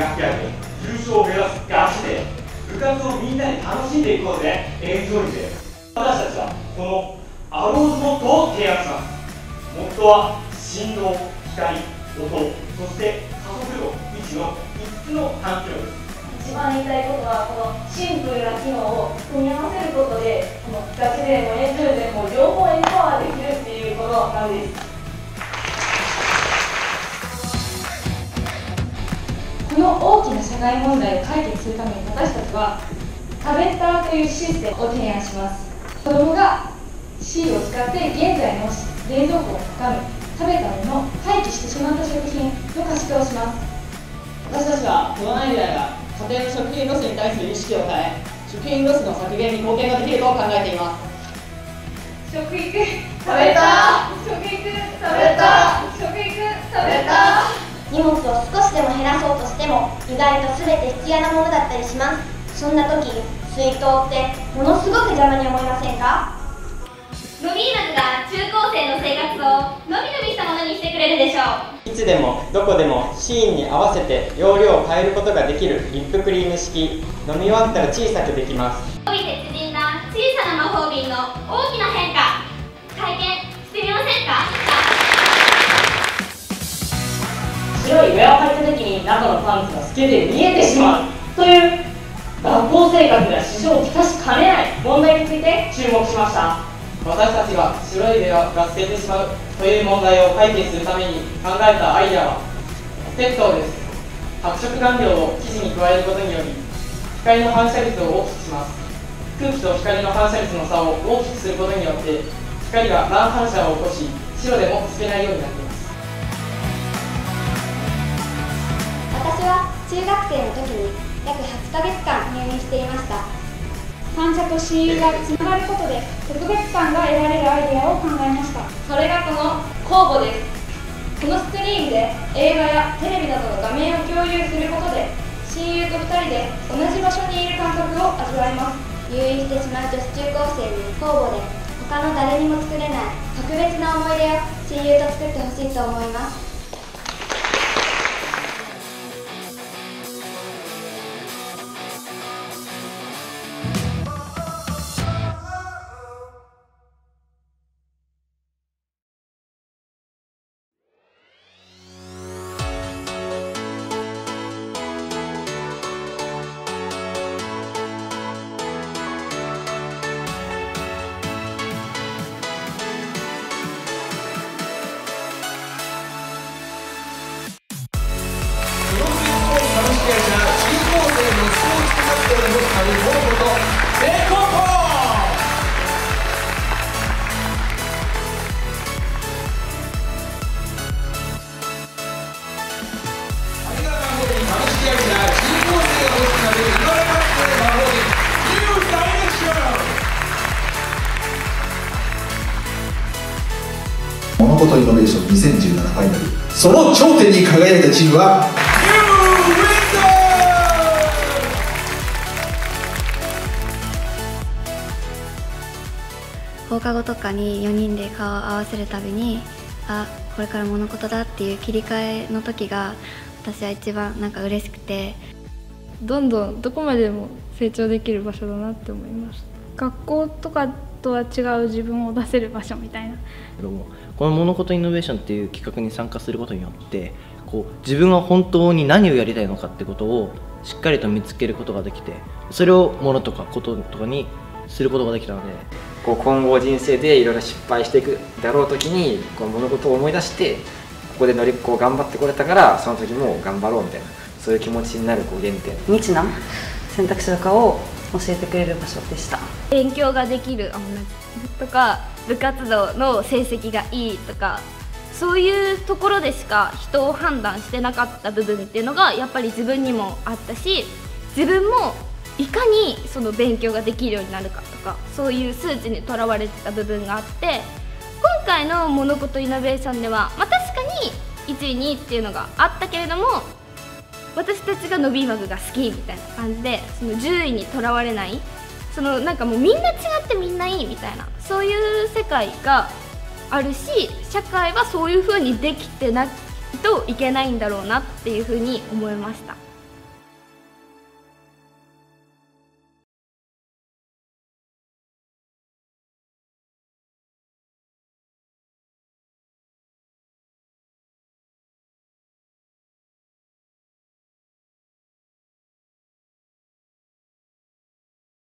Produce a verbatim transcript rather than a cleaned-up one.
磨き上げ優勝を目指すガチで部活をみんなで楽しんでいくことでエンジョイで私たちはこのアローズモットを提案します。モットは振動、光、音、そして加速度、位置のいつつの環境です。 一番言いたいことは、このシンプルな機能を組み合わせることで、このガチ勢もエンジョイ勢も両方エンパワーできるっていうことなんです。この大きな社会問題を解決するために私たちは食べターというシステムを提案します。子どもが シー を使って現在の冷蔵庫を深め、食べたもの、廃棄してしまった食品の可視化をします。 私たちはこのアイデアが家庭の食品ロスに対する意識を変え、食品ロスの削減に貢献ができると考えています。 食育食べた食育食べた食育食べた荷物を少しでも減らそうとしても意外と全て必要なものだったりします。そんな時、水筒ってものすごく邪魔に思いませんか？ のびーまずが中高生の生活をのびのびしたものにしてくれるでしょう。 いつでもどこでもシーンに合わせて容量を変えることができるリップクリーム式。飲み終わったら小さくできます。 のび鉄人な小さな魔法瓶の大きな変化、体験してみませんか？ 白いウェアを履いた時に中のパンツが透けて見えてしまうという学校生活では支障をきたしかねない問題について注目しました。 私たちが白いウェアが透けてしまうという問題を解決するために考えたアイデアは鉄塔です。白色顔料を生地に加えることにより光の反射率を大きくします。空気と光の反射率の差を大きくすることによって光が乱反射を起こし白でも透けないようになっています。 私は中学生の時に約はちかげつかん入院していました。 反射と親友がつながることで特別感が得られるアイデアを考えました。 それがこの公募です。このスクリーンで映画やテレビなどの画面を共有することで親友とふたりで同じ場所にいる感覚を味わいます。 入院してしまう女子中高生に公募で他の誰にも作れない特別な思い出を親友と作ってほしいと思います。 物事イノベーションにせんじゅうななファイナル、その頂点に輝いたチームは放課後とかによにんで顔を合わせるたびに、あ、これから物事だっていう切り替えの時が私は一番なんか嬉しくて、 どんどんどこまでも成長できる場所だなって思いました。学校とかとは違う自分を出せる場所みたいな。 この物事イノベーションっていう企画に参加することによってこう自分は本当に何をやりたいのかってことをしっかりと見つけることができて、それをものとかこととかにすることができたので、 こう今後人生でいろいろ失敗していくだろう時にこの物事を思い出してここで乗りこう頑張ってこれたからその時も頑張ろうみたいな、そういう気持ちになるこう原点、 未知な選択肢とかを教えてくれる場所でした。 勉強ができるとか部活動の成績がいいとか、そういうところでしか人を判断してなかった部分っていうのがやっぱり自分にもあったし、自分もいかにその勉強ができるようになるかとか、そういう数値にとらわれてた部分があって、今回の物事イノベーションでは、まあ、確かにいちいにいっていうのがあったけれども、私たちがのびマグが好きみたいな感じで、その順位にとらわれない、そのなんかもうみんな違ってみんないいみたいな、そういう世界があるし、社会はそういう風にできてないといけないんだろうなっていう風に思いました。